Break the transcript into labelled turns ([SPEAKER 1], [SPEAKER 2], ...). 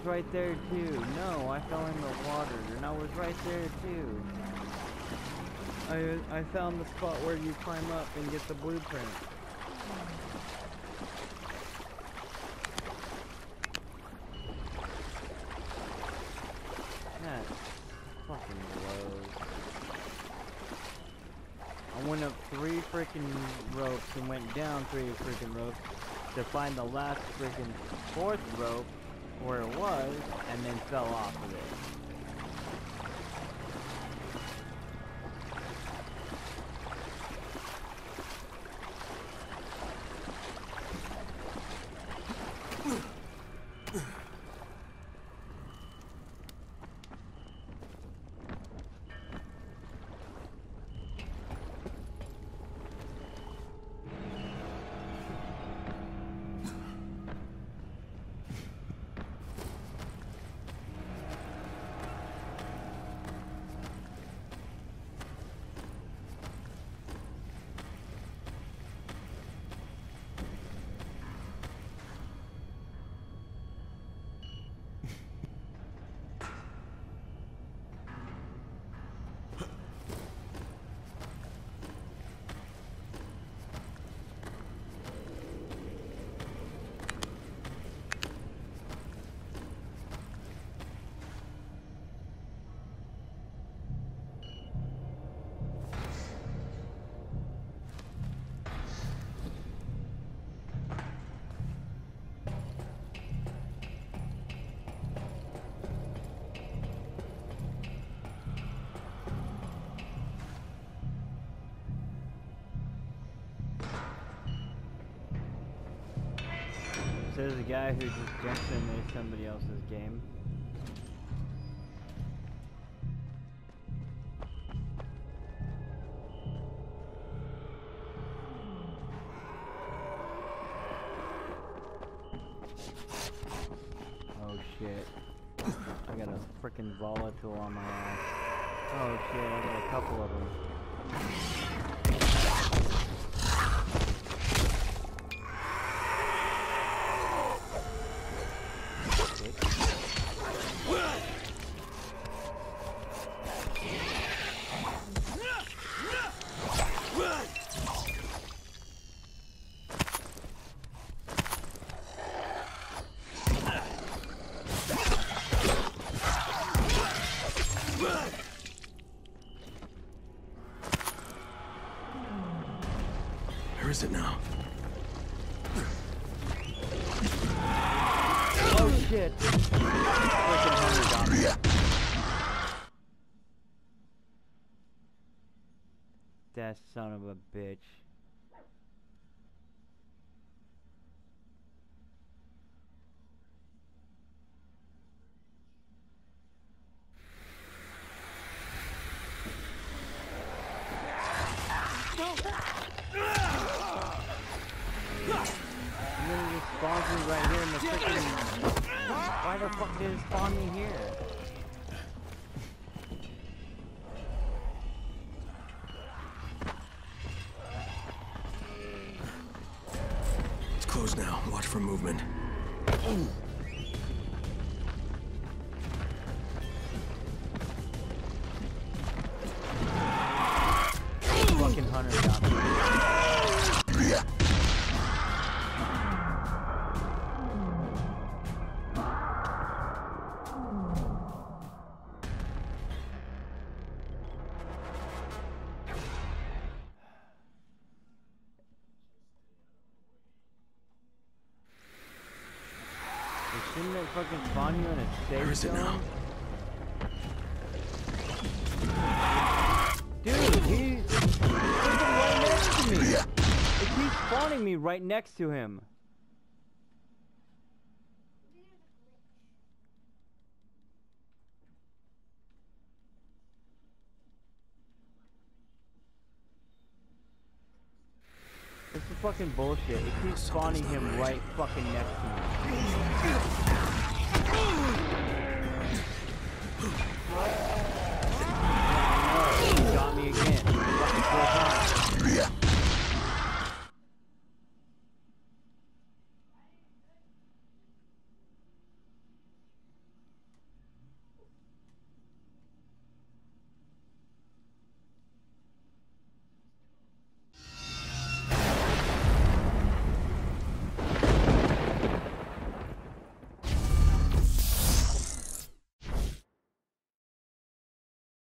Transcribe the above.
[SPEAKER 1] right there too. No, I fell in the water and I was right there too. I found the spot where you climb up and get the blueprint. That fucking blows. I went up 3 freaking ropes and went down 3 freaking ropes to find the last freaking 4th rope where it was, and then fell off of it. So there's a guy who just jumps into somebody else's game. Oh shit. I got a freaking volatile on my ass. Oh shit, I got a couple of them.
[SPEAKER 2] Where is it now?
[SPEAKER 1] Oh shit! Freaking hunter got me. That son of a bitch. And then it just spawns me right here in the freaking... Why the fuck did it spawn me here?
[SPEAKER 2] It's closed now. Watch for movement.
[SPEAKER 1] Fucking hunter got me. Shouldn't it fucking spawn you in a safe
[SPEAKER 2] Where is it now?
[SPEAKER 1] Dude, he's freaking right next to me. It keeps spawning me right next to him. This is fucking bullshit. It keeps spawning him right fucking next to me.